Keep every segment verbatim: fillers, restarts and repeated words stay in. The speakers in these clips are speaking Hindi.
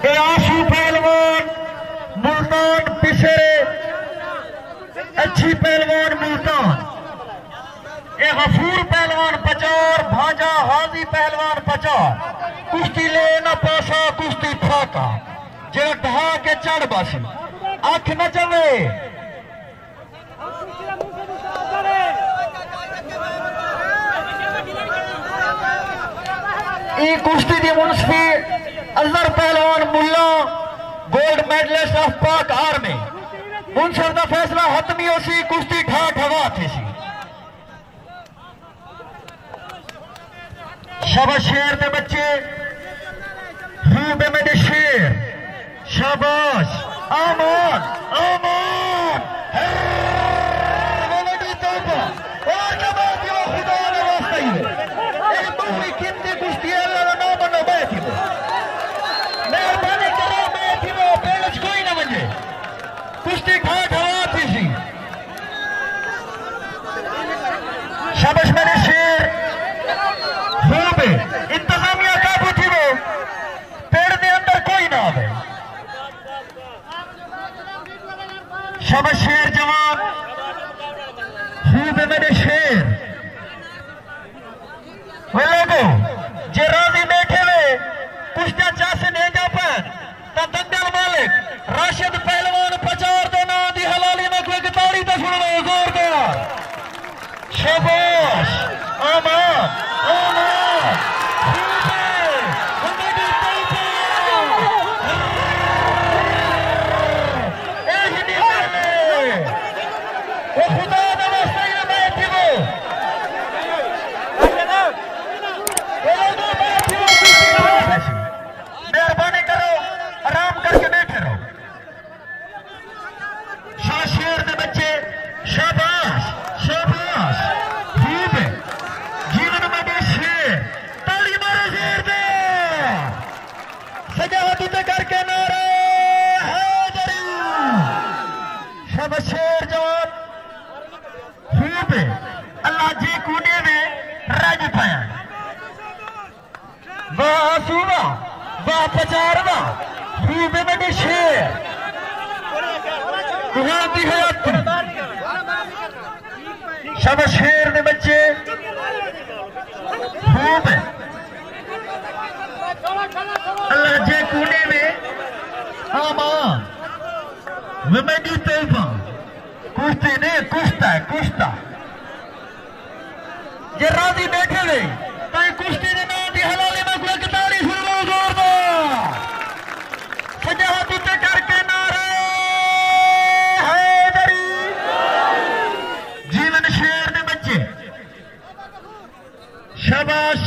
ए आशू पहलवान मुल्तान पिछे अच्छी पहलवान मुल्तान, ए गफूर पहलवान पचार, भांजा हाजी पहलवान पचार। कुश्ती ले न पासा कुश्ती फाका जे ढहा के चढ़ बस अख न चवे। ई कुश्ती दी मुंसफी अजहर पहलवान मुल्ला gold medalist of Pak army. मुंसर का फैसला हतमी हो सी, कुश्ती ठा ठवा थी सी। शाबाश शेर दे बच्चे, खूब मेरे शेर, शाबाश आमान आमान कुश्ती ठाठ हवा थी सी। शाबाश मेरे शेर, खूब इंतजामिया काबू थी वो, पेड़ के अंदर कोई ना आवे। शाबाश शेर जवान, खूब मेरे शेर। वे लोगों जे राजी बैठे हुए कुश्तियां चासे नहीं जा पाए तो दंगल मालिक राशिद पहलवान पचार दे ना दी हलाली में कोई गितारी तो सुन लो जोरदार। शाबाश आमान आमान वो खुदा का वास्ता ही बैठी वो मेहरबानी करो, आराम करके बैठे रहो। शाह शेर दे बच्चे, शाबाश शाबाश, खूब जीवन में भी शेर, ताली मारो शेर दे, सजावट उते करके नारे हैदरी। शाबाश शेर जवान, खूब अल्लाह जी कूने में रज पाया। वाह सूबा वाह पचारवा, खूब मेरे शेर कुहाती है। शाबाश शेर ने बच्चे, खूब अल्लाह जे कूने में आमान मेरी तोहफा। कुश्ती नहीं कुश्ता है कुश्ता, जे राजी बैठे हुए तो कुश्ती ने ना दी हलाली में कोई गितारी सुन लो जोरदार। सजा हाथ उते करके नारे हैदरी। जीवन शेर ने बच्चे, शाबाश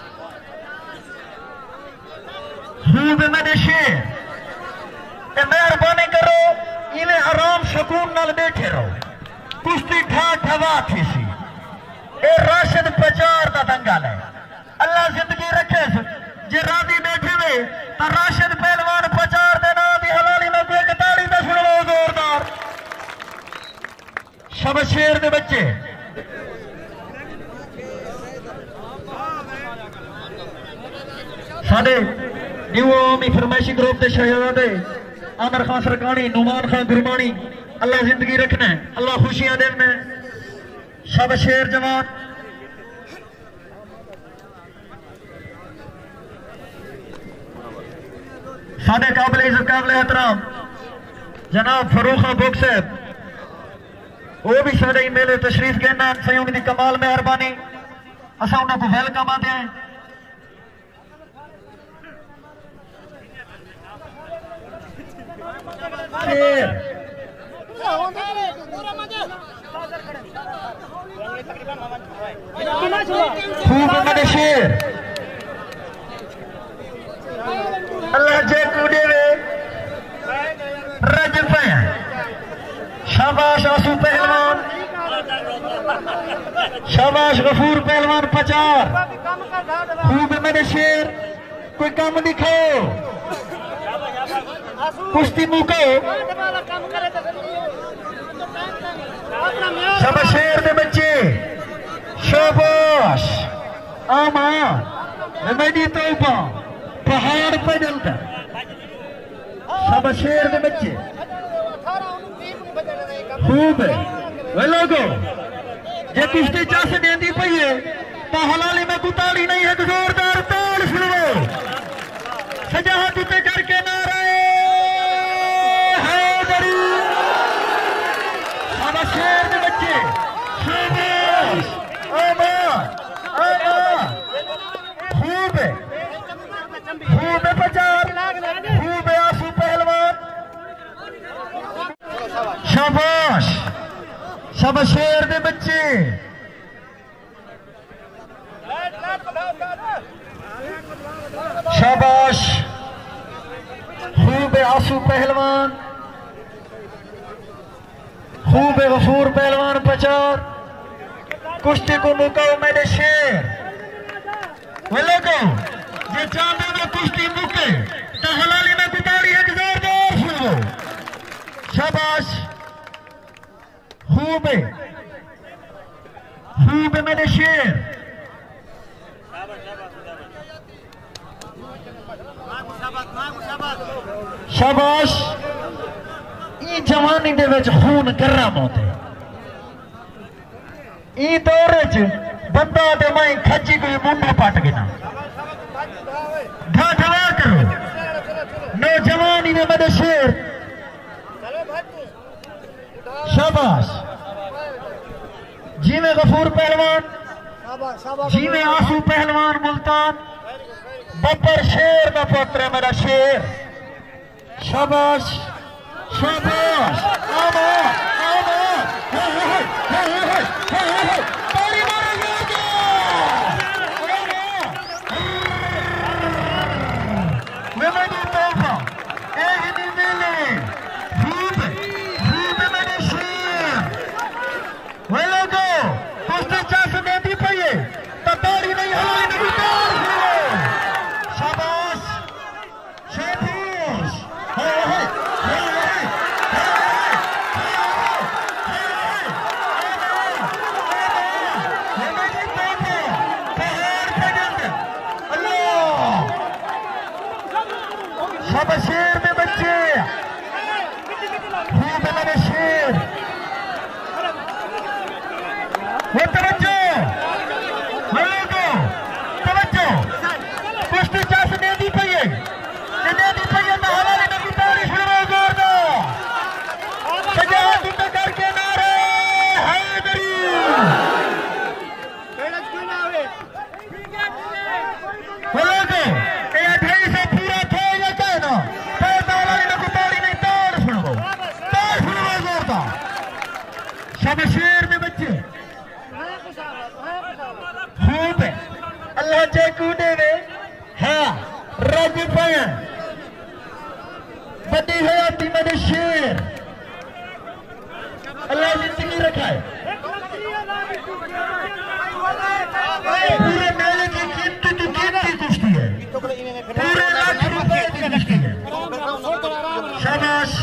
खूब मेरे शेर। मेहरबानी करो इन्हें आराम सुकून नाल बैठे रहो। कुश्ती ठा ठवा थी सी, ए राशिद पचार का दंगल है। अल्लाह जिंदगी रखे जे राजी बैठे हुए तो राशिद पहलवान पचार दे ना दी हलाली में कोई गितारी तो सुन लो जोरदार। शाबाश शेर दे बच्चे, साडे न्यू आर्मी फरमाइशी ग्रुप के शहजादे आमर खान सरकानी, नुमान खान गुरबानी, अल्लाह जिंदगी रखना है, अल्लाह खुशियां देना है। शाबाश शेर जवान, सादे काबिल इज्जत काबिल एहतराम जनाब फरूख बुक साहब, वो भी सारे मेले तशरीफ कहना सही उनकी कमाल मेहरबानी, असा उन्होंने को वेलकम आते हैं। खूब मेरे शेर, अल्लाह जे कूदे में रज पाया। शाबाश आंसू पहलवान, शाबाश गफूर पहलवान पचार। खूब मेरे शेर, कोई काम दिखाओ, कुश्ती मुको। शाबाश शेर दे बच्चे, शाबाश आमान मेरी तौबा, पहाड़ पर जलता शाबाशेर दे बच्चे खूब है वे लोगो जे कुश्ती चस देंदी पई है तो हलाली में कुताड़ी नहीं है। जोरदार ताल सुनो सजा हाथ उते करके नारे हैदरी शाबाशेर दे बच्चे शाबाश आमान आमान खूब है खूब है प्रचार खूब है आंसू पहलवान शाबाश शाबाशेर दे बच्चे शाबाश खूब है आंसू पहलवान खूब है गफूर पहलवान प्रचार कुश्ती को मुकाओ मेरे शेर वे लोगों ये चांदे में कुश्ती मुके तो हलाली में कुताड़ी है। जोरदार सुनो शाबाश खूब है खूब है मेरे शेर शाबाश ई जवानी दे विच खून गर्म होते ई दौर च बंदा ते मैं खची कोई मुंडा पट गया धा धवा करो नौजवानी ने मेरे शेर शाबाश जी में गफूर पहलवान जी में आंसू पहलवान मुल्तान बब्बर शेर का पुत्र है मेरा शेर शाबाश शाबाश आमान आमान ताली मारो मेरी तौबा एक दिन मिले खूब खूब मेरे शेर वे लोगो कुश्ती चस देती पई है तो ताली नहीं हलाई नहीं ताल शाबाश शाबाश शाबाशेर में बच्चे खूब है मेरे शेर वो तवज्जो वो लोगो तवज्जो कुश्ती चस दे दी पई है दे दी पई है तो हवाले में कुताड़ी शुरू जोरदार सजा हाथ करके नारे हैदरी वो लोगो ये अठाई से पूरा थे या क्या ना तो हवाले में कुताड़ी नहीं ताल सुनो ताल सुनो जोरदार शाबाशेर में बच्चे खूब है अल्लाह जे कूदे में हाँ रज पाया बड़ी हयाती मेरे शेर अल्लाह जिंदगी रखा है पूरे मेले की कीमती की कीमती कुश्ती है पूरे लाख रुपए की कुश्ती है शाबाश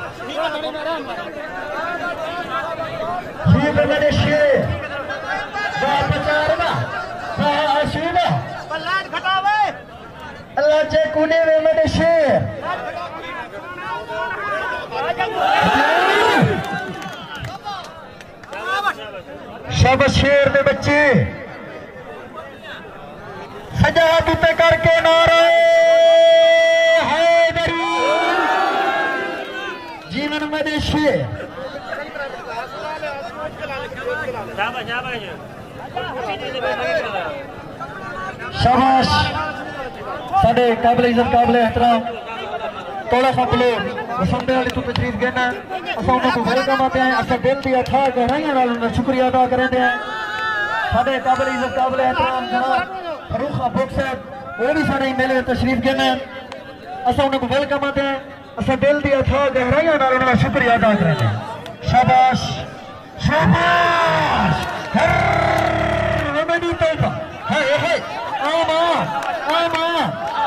खूब है मेरे शेर अल्लाह चे कूने में मेरे शेर शाबाश शेर दे बच्चे सजा हाथ उते करके नारे हैदरी जीवन मेरे शेर शाबाश साडे काबिल इज्जत काबिल एहतराम तोड़ा सा प्लेट वसंदे वाली तू तशरीफ देना असा उन्होंने को वेलकम आते हैं असा दिल दी अथाह गहराइयां नाल उन्हें शुक्रिया अदा करते हैं। साडे काबिल इज्जत काबिल एहतराम जनाब फरूखा बुक साहब वो भी साडे मेले में तशरीफ देना असा उन्हें को वेलकम आते हैं असा दिल दी अथाह गहराइयां नाल उन्हें शुक्रिया अदा करते हैं। शाबाश शाबाश मेरी तौबा है है आमान आमान